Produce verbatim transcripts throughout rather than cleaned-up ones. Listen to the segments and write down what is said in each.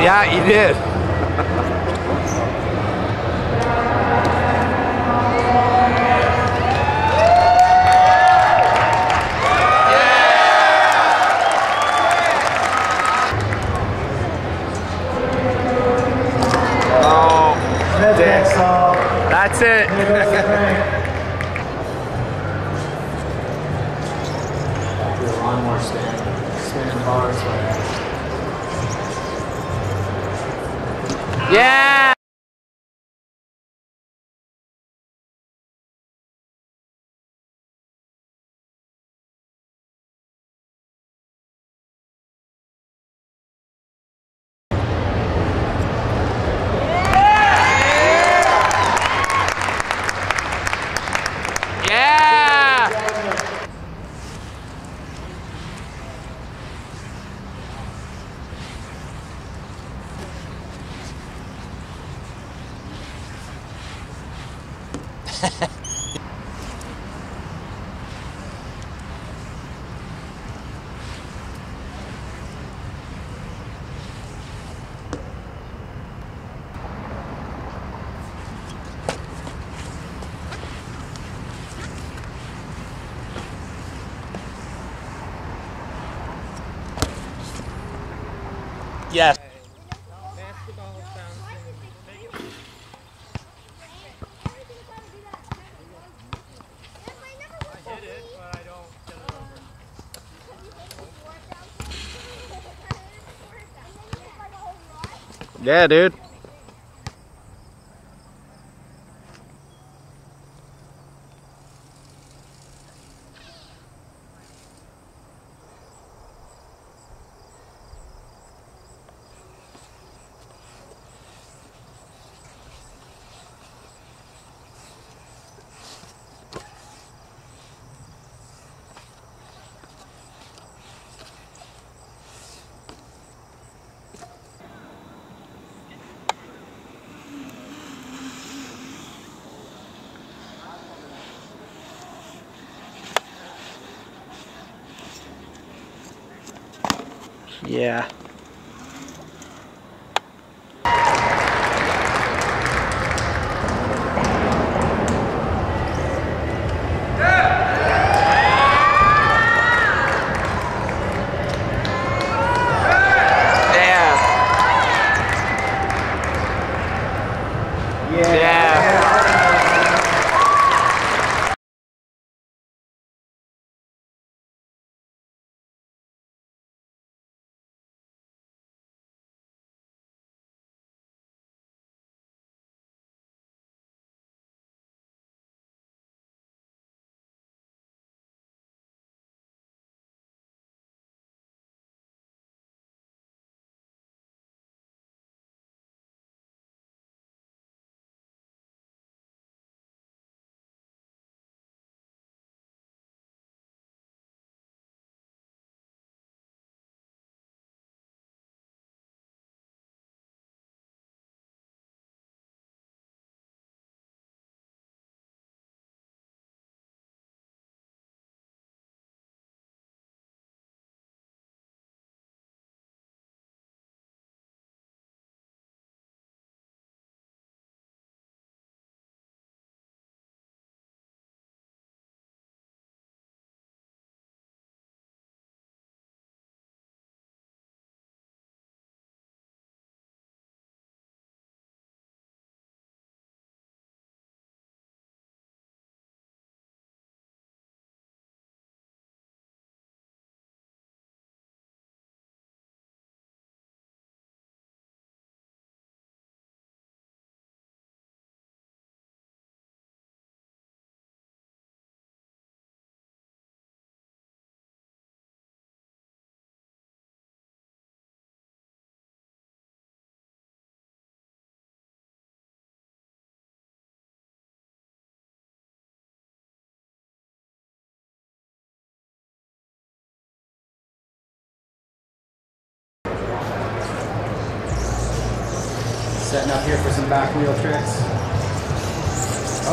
Yeah, you did. Oh, that's it. One more stand. Spinning bars. Yeah. Yes. Yeah, dude. Yeah. Setting up here for some back wheel tricks.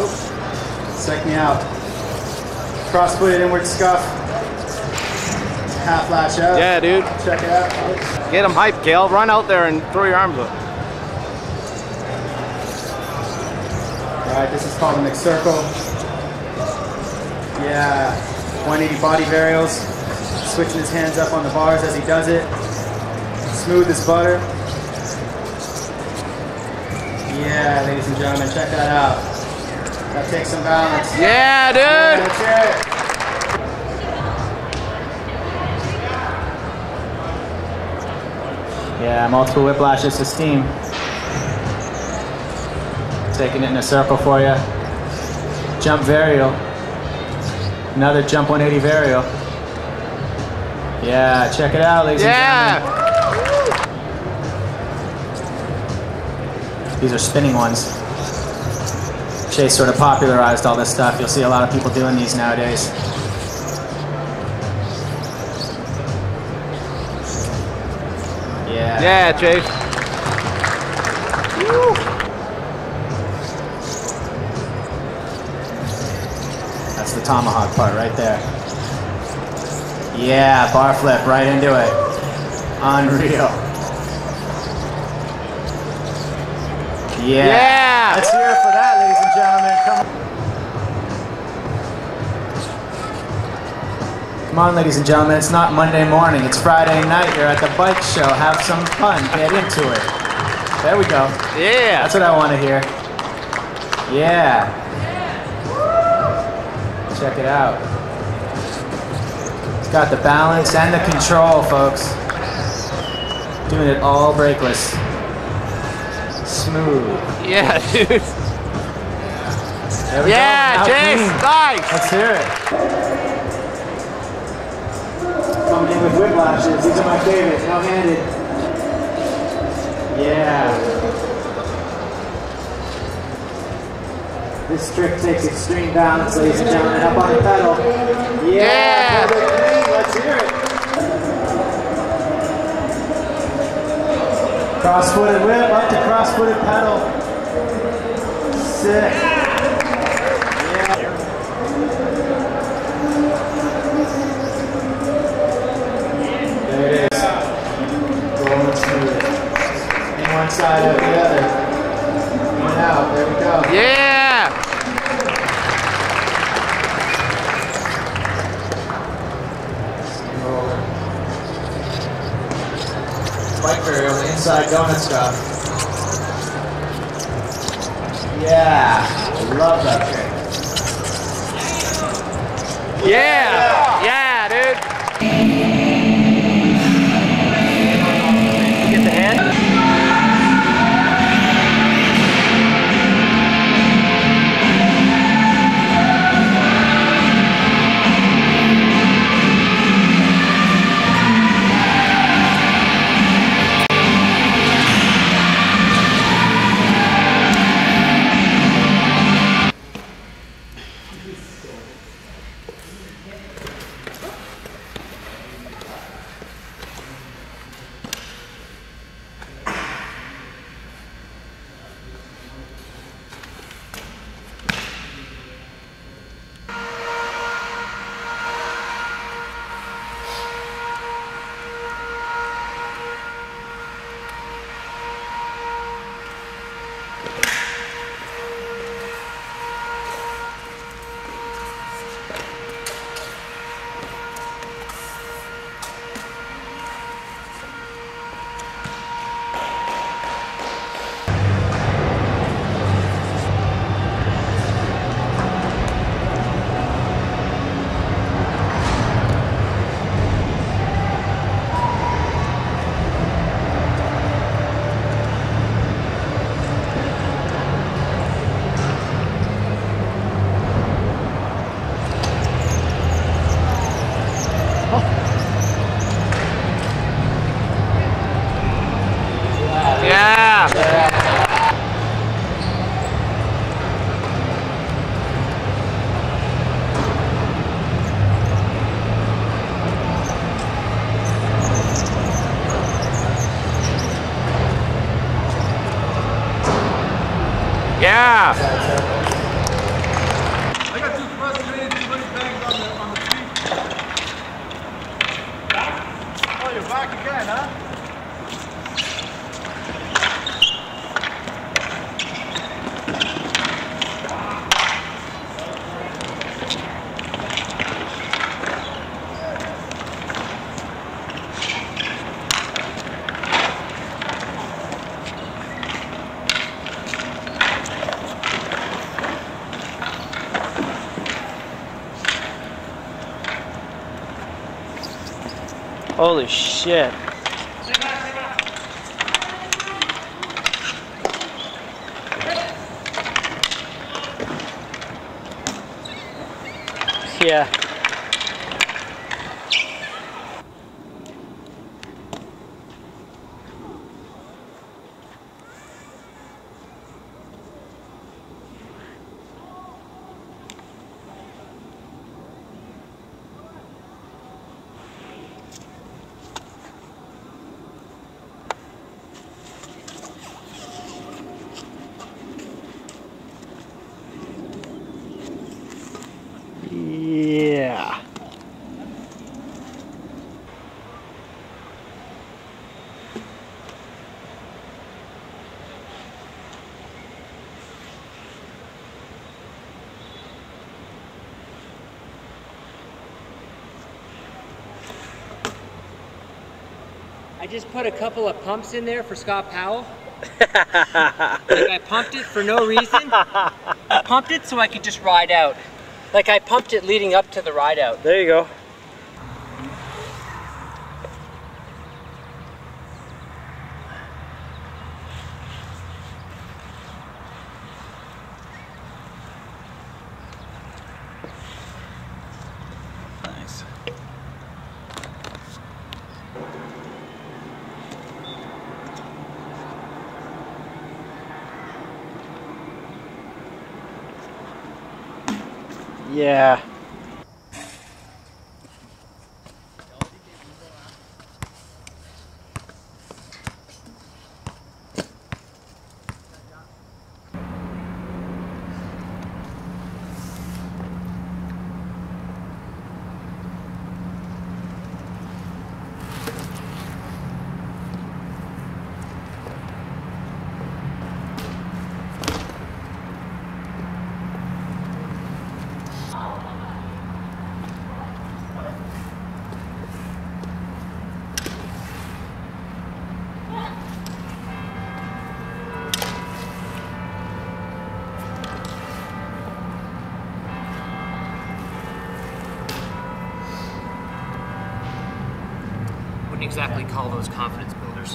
Oh, check me out. Cross-footed inward scuff. half latch out. Yeah, dude. Check it out. Get them hyped, Kale. Run out there and throw your arms up. Alright, this is called a McCircle. Yeah, one eighty body varials. Switching his hands up on the bars as he does it. Smooth as butter. Yeah, ladies and gentlemen, check that out. That takes some balance. Yeah, dude! Yeah, let's hear it. Yeah, multiple whiplashes to steam. Taking it in a circle for you. Jump varial. Another jump one eighty varial. Yeah, check it out, ladies yeah. and gentlemen. These are spinning ones. Chase sort of popularized all this stuff. You'll see a lot of people doing these nowadays. Yeah. Yeah, Chase. Woo. That's the tomahawk part right there. Yeah, bar flip right into it. Unreal. Yeah. Yeah. Let's hear it for that, ladies and gentlemen. Come on. Come on, ladies and gentlemen. It's not Monday morning. It's Friday night. You're at the bike show. Have some fun. Get into it. There we go. Yeah. That's what I want to hear. Yeah. Check it out. It's got the balance and the control, folks. Doing it all brakeless. Smooth. Yeah, dude. There we Yeah, go. Now Chase. clean. Nice. Let's hear it. Coming in with whiplashes. These are my favorites. No-handed. Yeah. This trick takes extreme balance, ladies and gentlemen. Up on the pedal. Yeah. Yeah. Let's hear it. Cross-footed whip, up to cross-footed pedal. Sick. Yeah. There it is. Rolling smooth. In one side, out the other. In and out. There we go. Yeah. Bike varial, the inside donut stuff. Yeah, I love that trick. Yeah. Yeah, dude. Get the hand. Yeah. I got two frustrated, too many bags on the, on the feet. Holy shit. Yeah. Yeah. I just put a couple of pumps in there for Scott Powell. Like I pumped it for no reason. I pumped it so I could just ride out. Like I pumped it leading up to the ride out. There you go. Nice. Yeah. Wouldn't exactly call those confidence builders.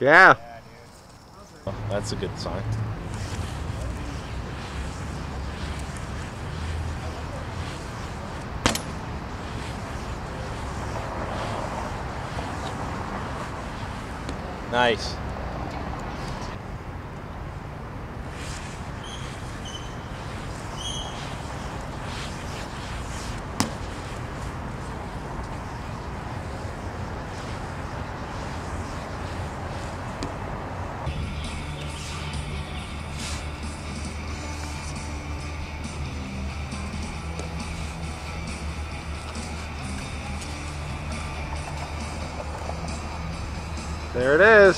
Yeah. That's a good sign. Nice. There it is.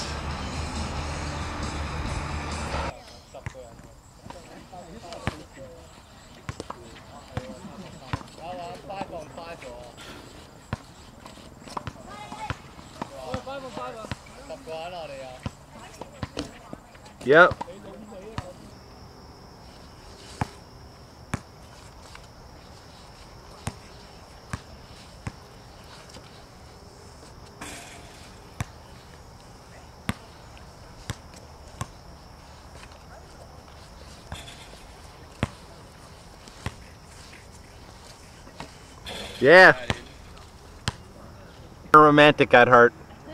Yep. Yeah. A romantic at heart.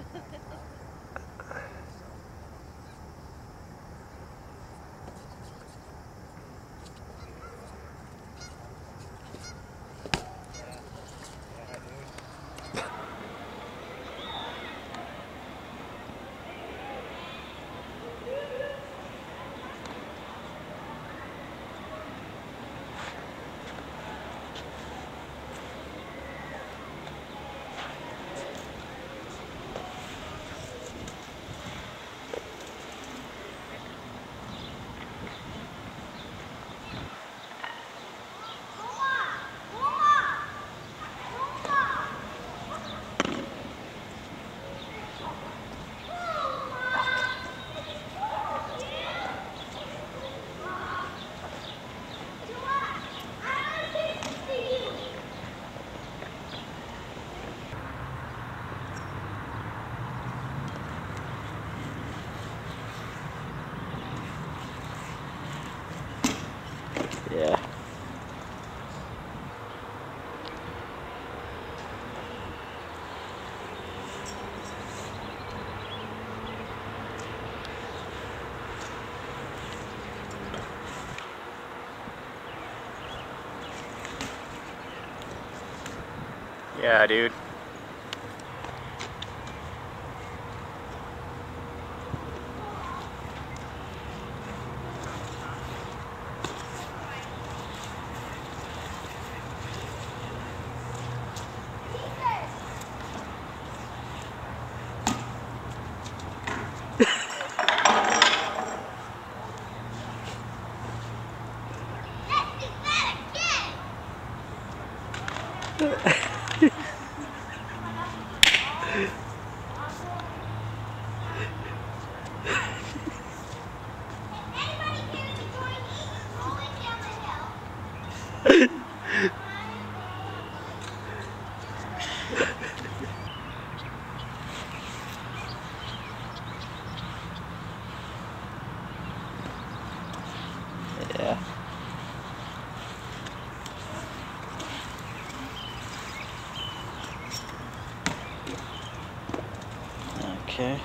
Yeah. Yeah, dude. Yeah. Okay.